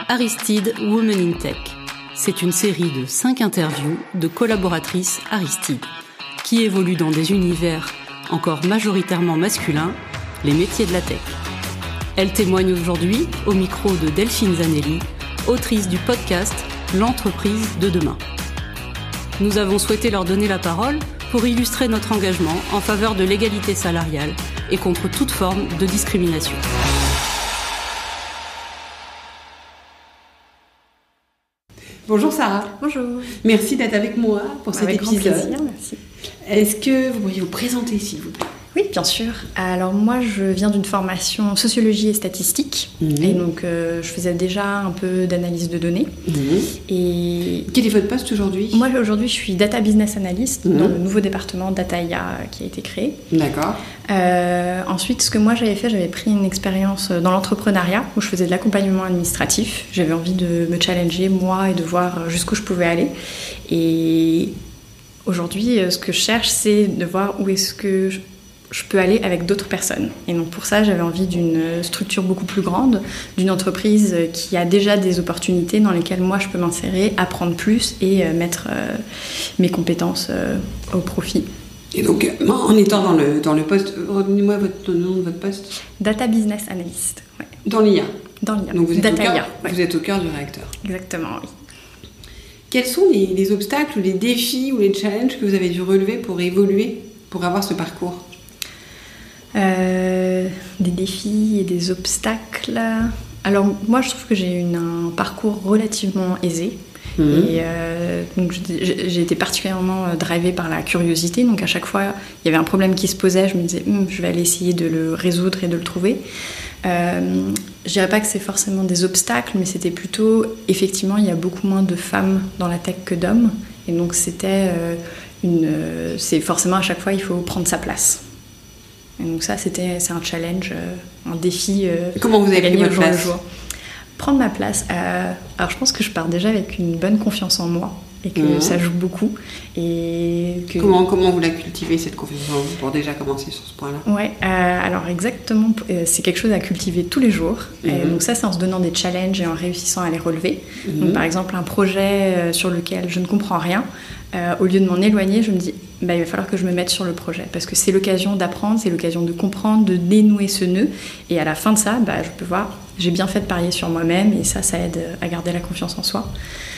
Aristide Women in Tech. C'est une série de 5 interviews de collaboratrices Aristide qui évoluent dans des univers encore majoritairement masculins, les métiers de la tech. Elles témoignent aujourd'hui au micro de Delphine Zanelli, autrice du podcast L'entreprise de demain. Nous avons souhaité leur donner la parole pour illustrer notre engagement en faveur de l'égalité salariale et contre toute forme de discrimination. Bonjour Sarah. Bonjour. Merci d'être avec moi pour cet épisode. Avec grand plaisir, merci. Est-ce que vous pourriez vous présenter, s'il vous plaît ? Oui, bien sûr. Alors moi, je viens d'une formation sociologie et statistique. Et donc, je faisais déjà un peu d'analyse de données. Et quel est votre poste aujourd'hui ? Moi, aujourd'hui, je suis Data Business Analyst dans le nouveau département Data IA qui a été créé. D'accord. Ensuite, ce que moi j'avais fait, j'avais pris une expérience dans l'entrepreneuriat où je faisais de l'accompagnement administratif. J'avais envie de me challenger, moi, et de voir jusqu'où je pouvais aller. Et aujourd'hui, ce que je cherche, c'est de voir où est-ce que je peux aller avec d'autres personnes. Et donc pour ça, j'avais envie d'une structure beaucoup plus grande, d'une entreprise qui a déjà des opportunités dans lesquelles moi je peux m'insérer, apprendre plus et mettre mes compétences au profit. Et donc, en étant dans le poste, redonnez-moi le nom de votre poste. Data Business Analyst. Ouais. Dans l'IA. Dans l'IA. Donc vous êtes, Data au cœur, IA, ouais. Vous êtes au cœur du réacteur. Exactement, oui. Quels sont les obstacles ou les défis ou les challenges que vous avez dû relever pour évoluer, pour avoir ce parcours ? Des défis et des obstacles. Alors moi je trouve que j'ai eu un parcours relativement aisé. Et donc j'ai été particulièrement drivée par la curiosité. Donc à chaque fois il y avait un problème qui se posait, je me disais je vais aller essayer de le résoudre et de le trouver. Je dirais pas que c'est forcément des obstacles, mais c'était plutôt effectivement il y a beaucoup moins de femmes dans la tech que d'hommes. Et donc c'était c'est forcément à chaque fois il faut prendre sa place. Et donc ça, c'est un challenge, un défi. Comment vous avez pris votre place ? Prendre ma place. Alors je pense que je pars déjà avec une bonne confiance en moi et que ça joue beaucoup. Et que... Comment vous la cultivez, cette confiance en vous, pour déjà commencer sur ce point-là ? Ouais, alors exactement, c'est quelque chose à cultiver tous les jours. Et donc ça, c'est en se donnant des challenges et en réussissant à les relever. Donc par exemple, un projet sur lequel je ne comprends rien, au lieu de m'en éloigner, je me dis il va falloir que je me mette sur le projet parce que c'est l'occasion d'apprendre, c'est l'occasion de comprendre, de dénouer ce nœud. Et à la fin de ça, je peux voir, j'ai bien fait de parier sur moi-même et ça aide à garder la confiance en soi.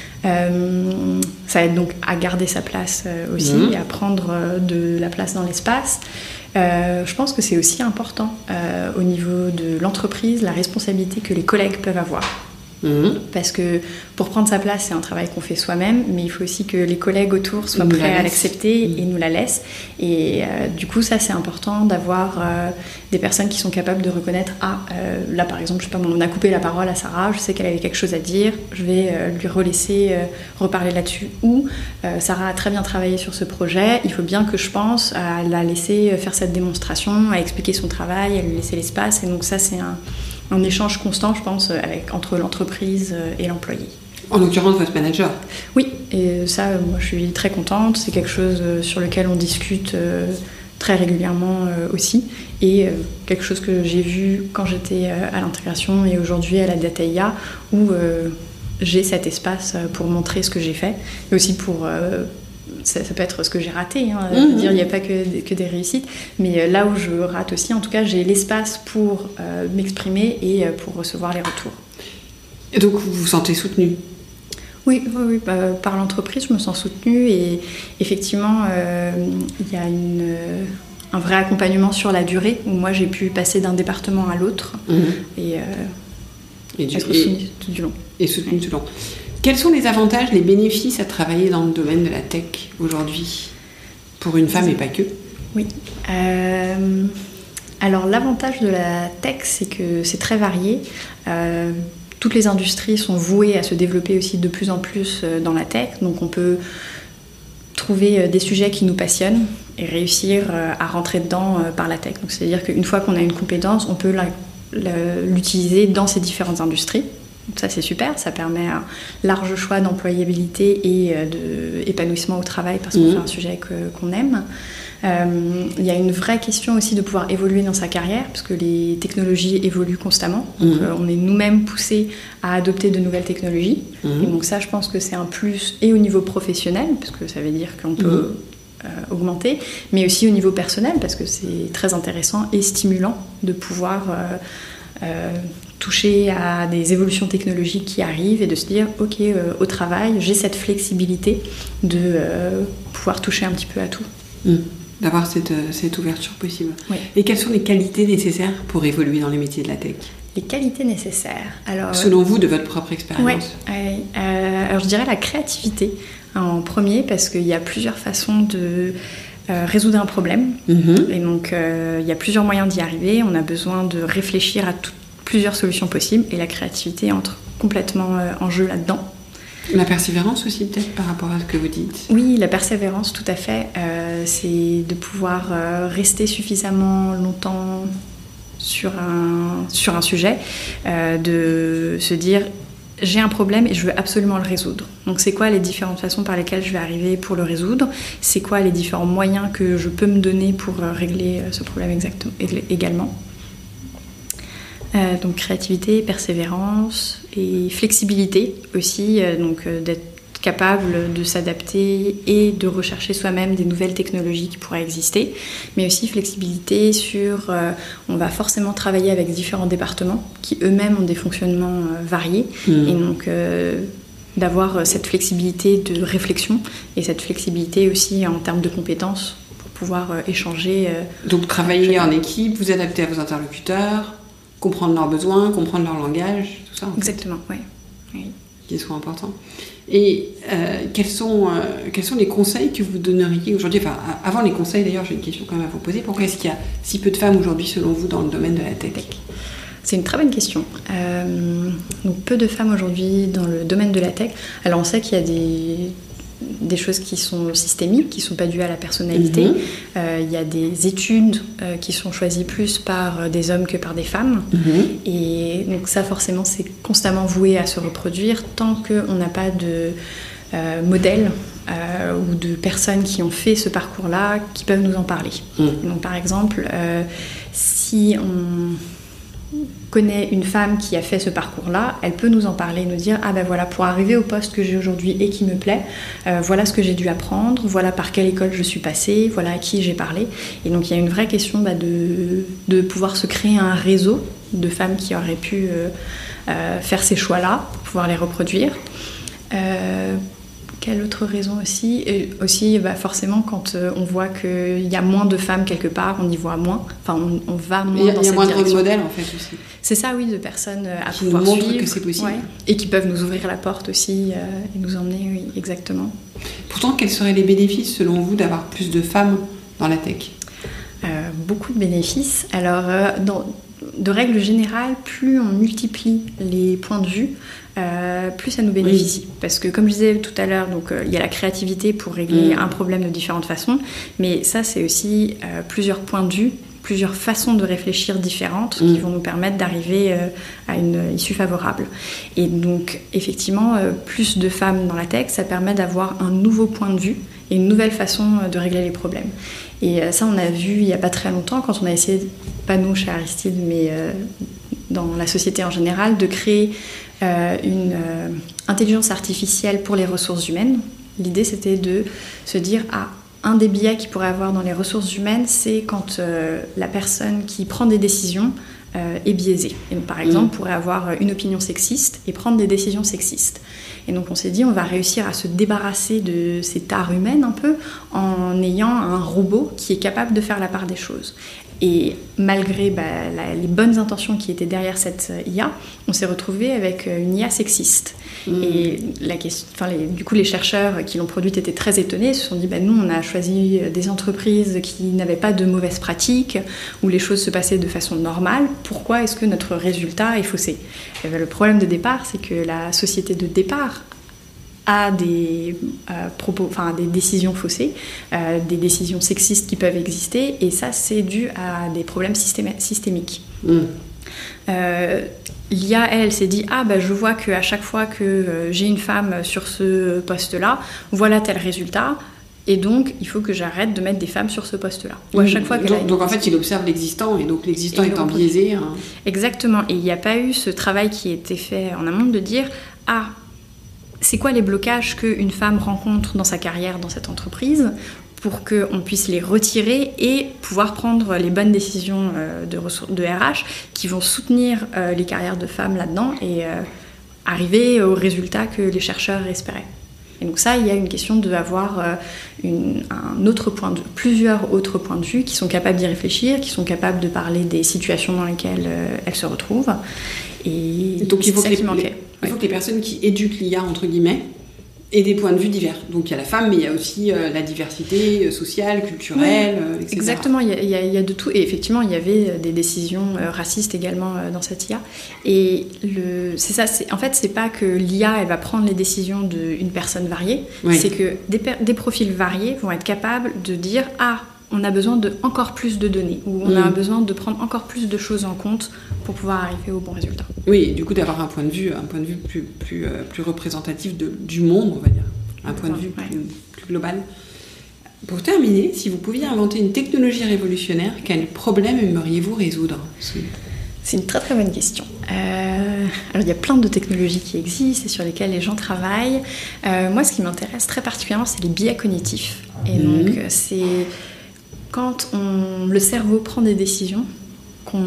Ça aide donc à garder sa place aussi et à prendre de la place dans l'espace. Je pense que c'est aussi important au niveau de l'entreprise, la responsabilité que les collègues peuvent avoir. Parce que pour prendre sa place, c'est un travail qu'on fait soi-même, mais il faut aussi que les collègues autour soient prêts à l'accepter et nous la laissent. Et du coup, ça, c'est important d'avoir des personnes qui sont capables de reconnaître là, par exemple, je sais pas, on a coupé la parole à Sarah, je sais qu'elle avait quelque chose à dire, je vais lui relaisser reparler là-dessus. Ou Sarah a très bien travaillé sur ce projet, il faut bien que je pense à la laisser faire cette démonstration, à expliquer son travail, à lui laisser l'espace. Et donc ça, c'est un échange constant, je pense, entre l'entreprise et l'employé. En l'occurrence, votre manager. Oui, et ça, moi, je suis très contente. C'est quelque chose sur lequel on discute très régulièrement aussi. Et quelque chose que j'ai vu quand j'étais à l'intégration et aujourd'hui à la Data IA, où j'ai cet espace pour montrer ce que j'ai fait, mais aussi pour... Ça peut être ce que j'ai raté, il n'y a pas que des réussites, mais là où je rate aussi, en tout cas, j'ai l'espace pour m'exprimer et pour recevoir les retours. Et donc, vous vous sentez soutenue ? Oui, par l'entreprise, je me sens soutenue et effectivement, il y a un vrai accompagnement sur la durée, où moi, j'ai pu passer d'un département à l'autre et être soutenue tout du long. Et soutenue tout du long. Quels sont les avantages, les bénéfices à travailler dans le domaine de la tech aujourd'hui, pour une femme et pas que ? Oui. Alors l'avantage de la tech, c'est que c'est très varié. Toutes les industries sont vouées à se développer aussi de plus en plus dans la tech. Donc on peut trouver des sujets qui nous passionnent et réussir à rentrer dedans par la tech. Donc c'est-à-dire qu'une fois qu'on a une compétence, on peut l'utiliser dans ces différentes industries. Ça, c'est super, ça permet un large choix d'employabilité et d'épanouissement au travail parce qu'on fait un sujet qu'on aime. Il y a une vraie question aussi de pouvoir évoluer dans sa carrière parce que les technologies évoluent constamment. Donc, on est nous-mêmes poussés à adopter de nouvelles technologies. Et donc ça, je pense que c'est un plus et au niveau professionnel, parce que ça veut dire qu'on peut augmenter, mais aussi au niveau personnel parce que c'est très intéressant et stimulant de pouvoir toucher à des évolutions technologiques qui arrivent et de se dire ok, au travail j'ai cette flexibilité de pouvoir toucher un petit peu à tout. D'avoir cette ouverture possible. Oui. Et quelles sont les qualités nécessaires pour évoluer dans les métiers de la tech? Les qualités nécessaires. Alors, selon vous, de votre propre expérience. Alors je dirais la créativité en premier parce qu'il y a plusieurs façons de résoudre un problème. Et donc il y a plusieurs moyens d'y arriver. On a besoin de réfléchir à plusieurs solutions possibles et la créativité entre complètement en jeu là-dedans. La persévérance aussi peut-être par rapport à ce que vous dites. Oui, la persévérance tout à fait. C'est de pouvoir rester suffisamment longtemps sur un sujet, de se dire j'ai un problème et je veux absolument le résoudre. Donc c'est quoi les différentes façons par lesquelles je vais arriver pour le résoudre? C'est quoi les différents moyens que je peux me donner pour régler ce problème également? Donc créativité, persévérance et flexibilité aussi, donc d'être capable de s'adapter et de rechercher soi-même des nouvelles technologies qui pourraient exister, mais aussi flexibilité sur on va forcément travailler avec différents départements qui eux-mêmes ont des fonctionnements variés et donc d'avoir cette flexibilité de réflexion et cette flexibilité aussi en termes de compétences pour pouvoir échanger. Donc travailler en équipe, vous adapter à vos interlocuteurs, comprendre leurs besoins, comprendre leur langage, tout ça. Exactement, oui. Qui sont importants. Et quels sont les conseils que vous donneriez aujourd'hui? Enfin, avant les conseils, d'ailleurs, j'ai une question quand même à vous poser. Pourquoi est-ce qu'il y a si peu de femmes aujourd'hui, selon vous, dans le domaine de la tech? C'est une très bonne question. Donc, peu de femmes aujourd'hui dans le domaine de la tech. Alors, on sait qu'il y a des choses qui sont systémiques, qui ne sont pas dues à la personnalité. Il y a des études qui sont choisies plus par des hommes que par des femmes. Et donc ça, forcément, c'est constamment voué à se reproduire tant qu'on n'a pas de modèle ou de personnes qui ont fait ce parcours-là qui peuvent nous en parler. Donc, par exemple, si on connaît une femme qui a fait ce parcours-là, elle peut nous en parler, nous dire ah ben voilà, pour arriver au poste que j'ai aujourd'hui et qui me plaît, voilà ce que j'ai dû apprendre, voilà par quelle école je suis passée, voilà à qui j'ai parlé. Et donc il y a une vraie question de pouvoir se créer un réseau de femmes qui auraient pu faire ces choix-là, pour pouvoir les reproduire. Quelle autre raison aussi? Et aussi, forcément, quand on voit qu'il y a moins de femmes quelque part, on y voit moins. Enfin, on va moins dans cette direction. Il y a moins de rôle modèle, en fait, aussi. C'est ça, oui, de personnes à qui pouvoir nous montrent suivre. Que c'est possible. Ouais, et qui peuvent nous ouvrir la porte aussi et nous emmener, oui, exactement. Pourtant, quels seraient les bénéfices, selon vous, d'avoir plus de femmes dans la tech? Beaucoup de bénéfices. Alors, de règle générale, plus on multiplie les points de vue, plus ça nous bénéficie. Parce que, comme je disais tout à l'heure, donc il y a la créativité pour régler un problème de différentes façons, mais ça, c'est aussi plusieurs points de vue, plusieurs façons de réfléchir différentes qui vont nous permettre d'arriver à une issue favorable. Et donc, effectivement, plus de femmes dans la tech, ça permet d'avoir un nouveau point de vue et une nouvelle façon de régler les problèmes. Et ça, on a vu il n'y a pas très longtemps, quand on a essayé, pas nous chez Aristide, mais dans la société en général, de créer une intelligence artificielle pour les ressources humaines. L'idée, c'était de se dire, un des biais qu'il pourrait avoir dans les ressources humaines, c'est quand la personne qui prend des décisions est biaisée. Et donc, par exemple, pourrait avoir une opinion sexiste et prendre des décisions sexistes. Et donc on s'est dit, on va réussir à se débarrasser de ces tares humaines un peu en ayant un robot qui est capable de faire la part des choses. Et malgré les bonnes intentions qui étaient derrière cette IA, on s'est retrouvé avec une IA sexiste. Et du coup, les chercheurs qui l'ont produite étaient très étonnés. Ils se sont dit, nous, on a choisi des entreprises qui n'avaient pas de mauvaises pratiques, où les choses se passaient de façon normale. Pourquoi est-ce que notre résultat est faussé? Le problème de départ, c'est que la société de départ a des décisions faussées, des décisions sexistes qui peuvent exister, et ça, c'est dû à des problèmes systémiques. L'IA, elle s'est dit, je vois qu'à chaque fois que j'ai une femme sur ce poste-là, voilà tel résultat. Et donc, il faut que j'arrête de mettre des femmes sur ce poste-là. Ou à chaque fois donc en fait, il observe l'existant, et donc l'existant étant biaisé. Hein. Exactement. Et il n'y a pas eu ce travail qui a été fait en amont de dire, c'est quoi les blocages qu'une femme rencontre dans sa carrière, dans cette entreprise, pour qu'on puisse les retirer et pouvoir prendre les bonnes décisions de RH qui vont soutenir les carrières de femmes là-dedans et arriver au résultat que les chercheurs espéraient. Et donc ça, il y a une question d'avoir plusieurs autres points de vue qui sont capables d'y réfléchir, qui sont capables de parler des situations dans lesquelles elles se retrouvent. Et donc il faut que les personnes qui éduquent l'IA, entre guillemets, aient des points de vue divers. Donc il y a la femme, mais il y a aussi la diversité sociale, culturelle, etc. Exactement, il y a de tout. Et effectivement, il y avait des décisions racistes également dans cette IA. Et c'est ça, en fait, c'est pas que l'IA, elle va prendre les décisions d'une personne variée, c'est que des profils variés vont être capables de dire « on a besoin de encore plus de données » ou « on a besoin de prendre encore plus de choses en compte pour pouvoir arriver au bon résultat ». Oui, et du coup d'avoir un point de vue plus représentatif du monde, on va dire, un point de vue plus global. Pour terminer, si vous pouviez inventer une technologie révolutionnaire, quel problème aimeriez-vous résoudre ? C'est une très très bonne question. Alors il y a plein de technologies qui existent et sur lesquelles les gens travaillent. Moi, ce qui m'intéresse très particulièrement, c'est les biais cognitifs. Et donc c'est quand le cerveau prend des décisions qu'on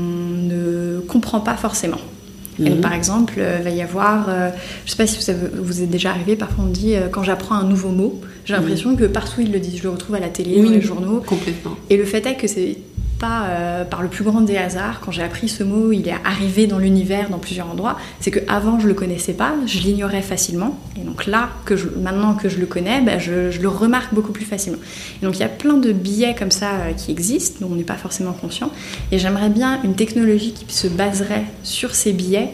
ne comprend pas forcément. Et donc, par exemple, il va y avoir, je ne sais pas si vous êtes déjà arrivé, parfois on dit, quand j'apprends un nouveau mot, j'ai l'impression que partout ils le disent, je le retrouve à la télé, dans les journaux. Complètement. Et le fait est que c'est pas par le plus grand des hasards, quand j'ai appris ce mot, il est arrivé dans l'univers, dans plusieurs endroits, c'est qu'avant je le connaissais pas, je l'ignorais facilement, et donc là, maintenant que je le connais, je le remarque beaucoup plus facilement. Et donc il y a plein de biais comme ça qui existent, dont on n'est pas forcément conscient, et j'aimerais bien une technologie qui se baserait sur ces biais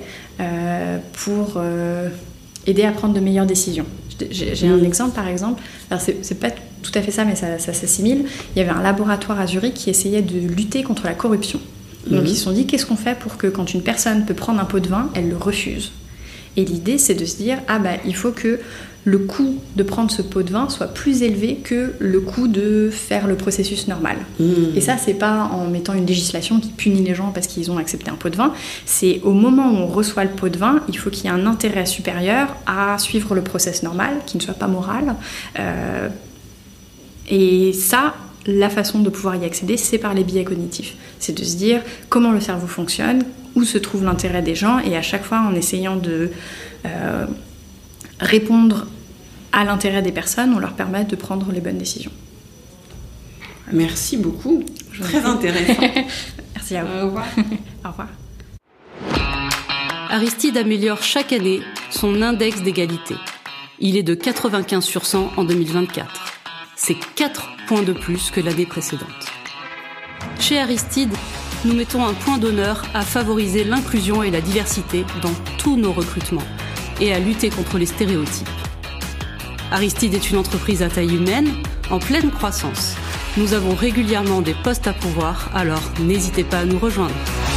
pour aider à prendre de meilleures décisions. J'ai un exemple, par exemple, alors c'est pas tout à fait ça, mais ça s'assimile. Il y avait un laboratoire à Zurich qui essayait de lutter contre la corruption. Donc ils se sont dit, qu'est-ce qu'on fait pour que quand une personne peut prendre un pot de vin, elle le refuse ? Et l'idée, c'est de se dire, il faut que le coût de prendre ce pot de vin soit plus élevé que le coût de faire le processus normal. Et ça, c'est pas en mettant une législation qui punit les gens parce qu'ils ont accepté un pot de vin. C'est au moment où on reçoit le pot de vin, il faut qu'il y ait un intérêt supérieur à suivre le process normal, qui ne soit pas moral. Et ça, la façon de pouvoir y accéder, c'est par les biais cognitifs. C'est de se dire comment le cerveau fonctionne, où se trouve l'intérêt des gens, et à chaque fois en essayant de répondre à l'intérêt des personnes, on leur permet de prendre les bonnes décisions. Merci beaucoup. Très intéressant. Merci à vous. Au revoir. Au revoir. Aristide améliore chaque année son index d'égalité. Il est de 95 sur 100 en 2024. C'est 4 points de plus que l'année précédente. Chez Aristide, nous mettons un point d'honneur à favoriser l'inclusion et la diversité dans tous nos recrutements et à lutter contre les stéréotypes. Aristide est une entreprise à taille humaine, en pleine croissance. Nous avons régulièrement des postes à pourvoir, alors n'hésitez pas à nous rejoindre.